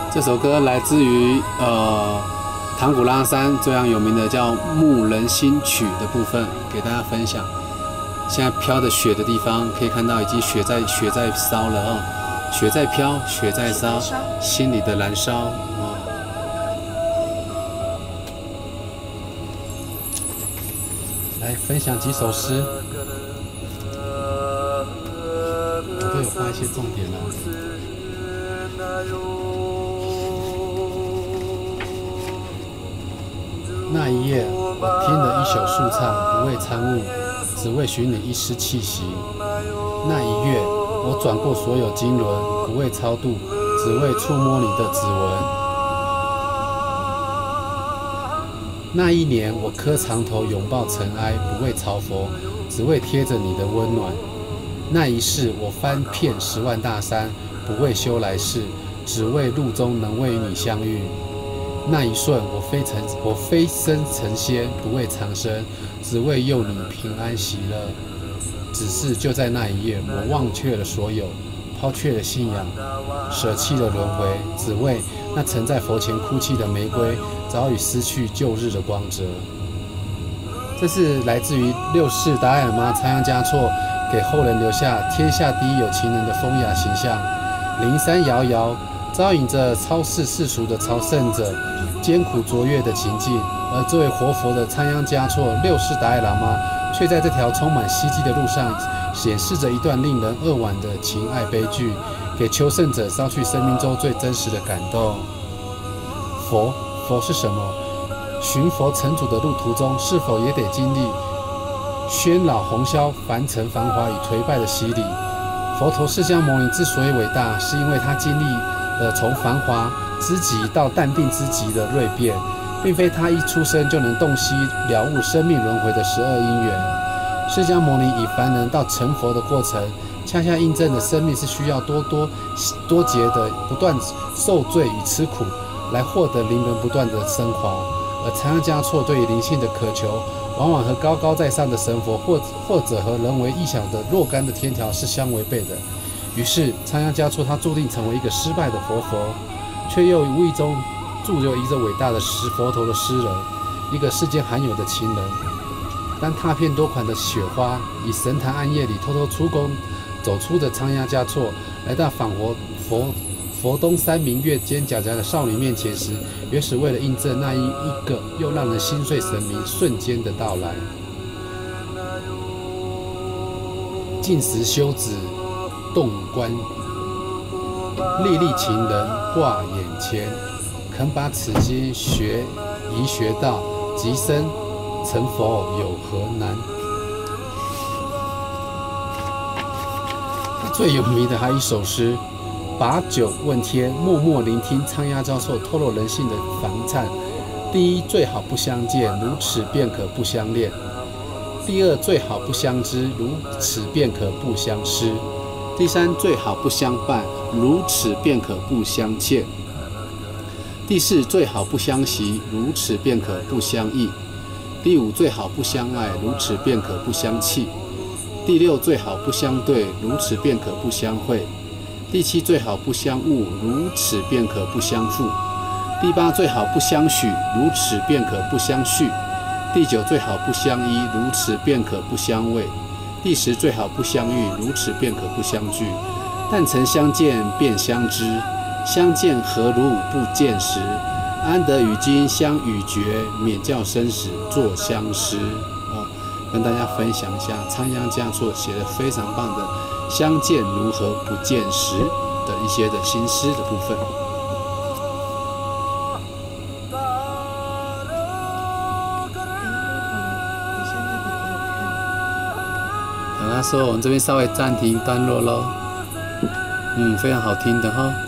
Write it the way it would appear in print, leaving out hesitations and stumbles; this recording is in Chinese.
这首歌来自于唐古拉山最样有名的叫《牧人心曲》的部分，给大家分享。现在飘着雪的地方，可以看到已经雪在烧了哦，雪在飘，雪在烧，心里的燃烧哦。来分享几首诗，我都有画一些重点哦。那一夜，我听了一宿素唱，不为参悟，只为寻你一丝气息。那一月，我转过所有经纶，不为超度，只为触摸你的指纹。那一年，我磕长头拥抱尘埃，不为朝佛，只为贴着你的温暖。那一世，我翻遍10万大山，不为修来世，只为路中能为与你相遇。那一瞬，我飞升成仙，不为长生，只为佑你平安喜乐。只是就在那一夜，我忘却了所有，抛却了信仰，舍弃了轮回，只为那曾在佛前哭泣的玫瑰，早已失去旧日的光泽。这是来自于6世达赖喇嘛仓央嘉措给后人留下天下第一有情人的风雅形象。灵山遥遥，招引着超世世俗的朝圣者艰苦卓越的情境，而这位活佛的仓央嘉措6世达赖喇嘛，却在这条充满希冀的路上，显示着一段令人扼腕的情爱悲剧，给求圣者捎去生命中最真实的感动。佛是什么？寻佛成主的路途中，是否也得经历喧扰红霄、凡尘繁华与颓败的洗礼？佛陀释迦牟尼之所以伟大，是因为他经历了从繁华之极到淡定之极的锐变，并非他一出生就能洞悉了悟生命轮回的12因缘。释迦牟尼以凡人到成佛的过程，恰恰印证了生命是需要多劫的不断受罪与吃苦，来获得灵魂不断的升华。而仓央嘉措对于灵性的渴求，往往和高高在上的神佛或者和人为臆想的若干的天条是相违背的。于是仓央嘉措他注定成为一个失败的佛，却又无意中铸就一个伟大的佛陀的诗人，一个世间罕有的情人。当踏遍多款的雪花，以神坛暗夜里偷偷出宫走出的仓央嘉措，来到访佛东山明月间皎洁的少女面前时，原是为了印证那一个又让人心碎神明瞬间的到来。尽时修止动观，历历情人挂眼前，肯把此经学到，即生成佛有何难？最有名的还有一首诗，把酒问天，默默聆听仓央嘉措透露人性的烦颤。第一，最好不相见，如此便可不相恋；第二，最好不相知，如此便可不相思；第三，最好不相伴，如此便可不相欠；第四，最好不相惜，如此便可不相忆；第五，最好不相爱，如此便可不相弃；第六，最好不相对，如此便可不相会；第七，最好不相误，如此便可不相负；第八，最好不相许，如此便可不相续；第九，最好不相依，如此便可不相偎；第十，最好不相遇，如此便可不相聚。但曾相见便相知，相见何如不见时？安得与今相与绝，免教生死作相识。跟大家分享一下仓央嘉措写的非常棒的相见如何不见时的一些的新诗的部分。他说我们这边稍微暂停段落咯，非常好听的哈。